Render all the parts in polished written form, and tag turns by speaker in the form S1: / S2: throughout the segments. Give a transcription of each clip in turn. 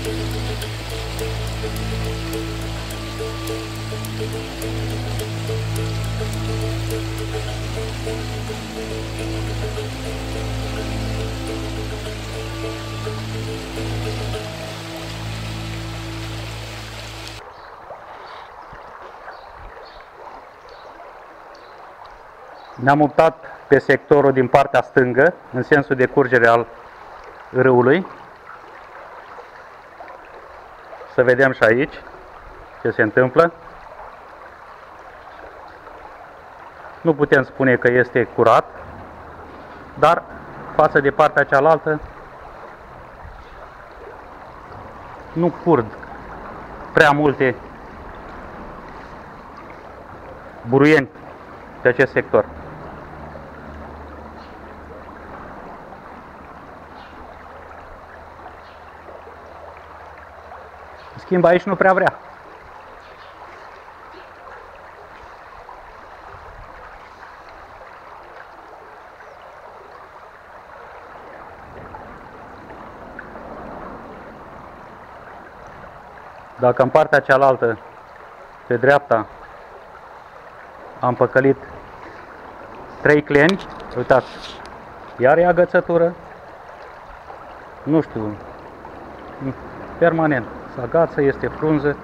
S1: Ne-am mutat pe sectorul din partea stângă, în sensul de curgere al râului. Să vedem și aici ce se întâmplă. Nu putem spune că este curat, dar față de partea cealaltă nu curg prea multe buruieni pe acest sector. În schimb, aici nu prea vrea. Dacă în partea cealaltă, pe dreapta, am păcălit 3 cleni, uitați, iar e agățătură, nu știu, permanent, se agață, este frunză.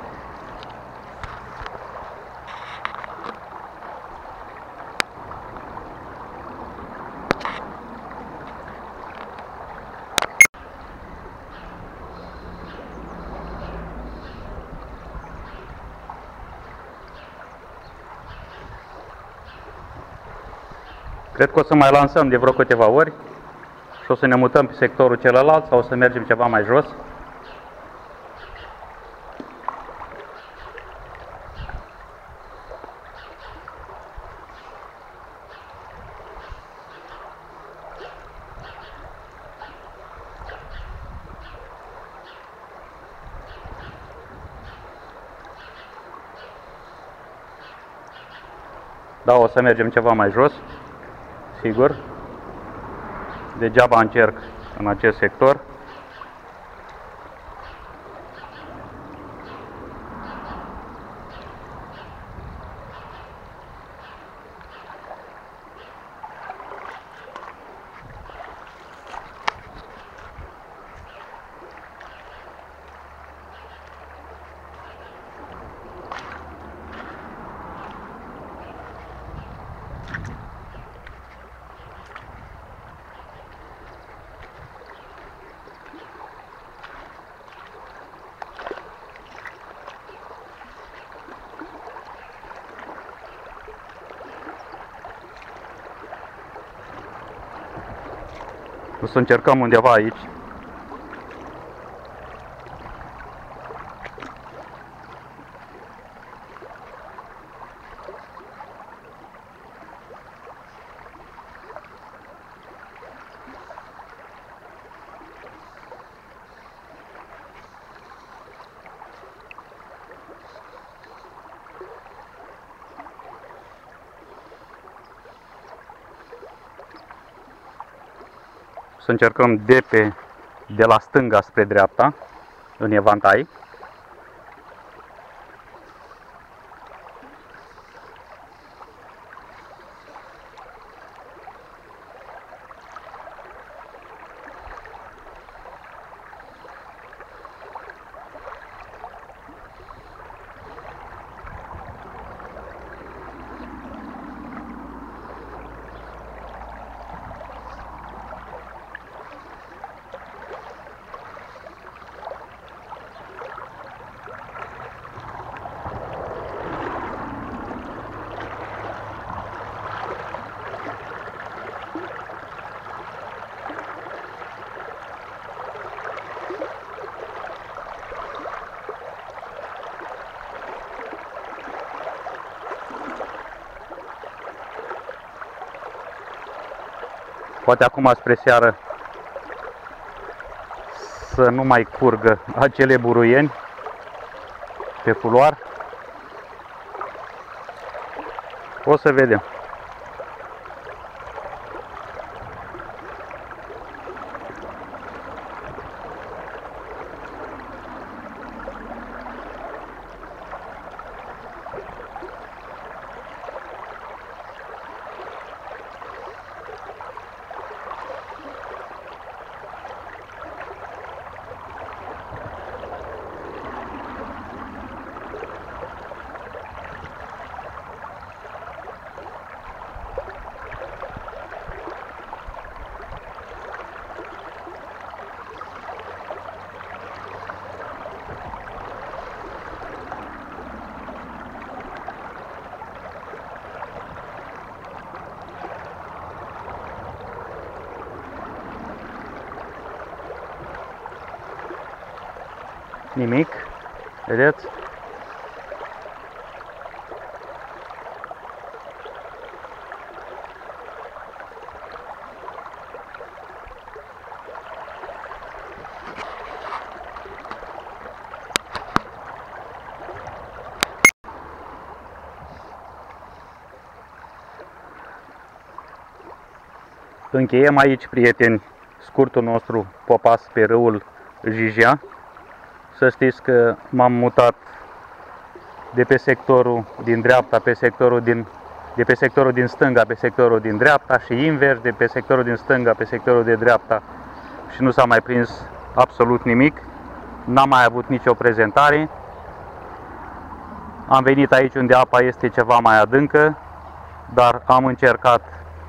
S1: Cred că o să mai lansăm de vreo câteva ori și o să ne mutăm pe sectorul celălalt sau o să mergem ceva mai jos. Da, o să mergem ceva mai jos. Sigur, degeaba încerc în acest sector. O să încercăm undeva aici. Să încercăm de la stânga spre dreapta, în evantai. Poate acum spre seară să nu mai curgă acele buruieni pe culoar. O să vedem. nimic, vedeți? Încheiem aici, prieteni, scurtul nostru popas pe râul Jijea. Să știți că m-am mutat de pe sectorul din dreapta de pe sectorul din stânga pe sectorul din dreapta și invers, de pe sectorul din stânga pe sectorul de dreapta, și nu s-a mai prins absolut nimic. N-am mai avut nicio prezentare. Am venit aici unde apa este ceva mai adâncă, dar am încercat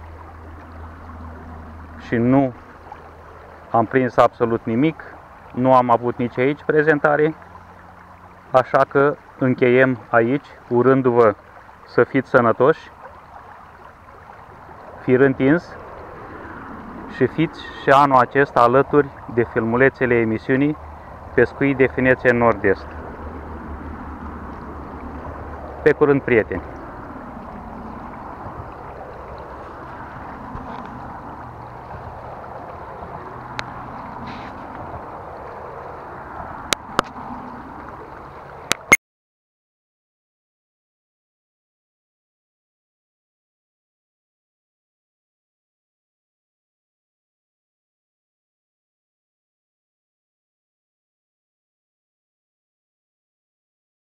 S1: și nu am prins absolut nimic. Nu am avut nici aici prezentare, așa că încheiem aici, urându-vă să fiți sănătoși, fir întins și fiți și anul acesta alături de filmulețele emisiunii Pescuit de Finețe Nord-Est. Pe curând, prieteni!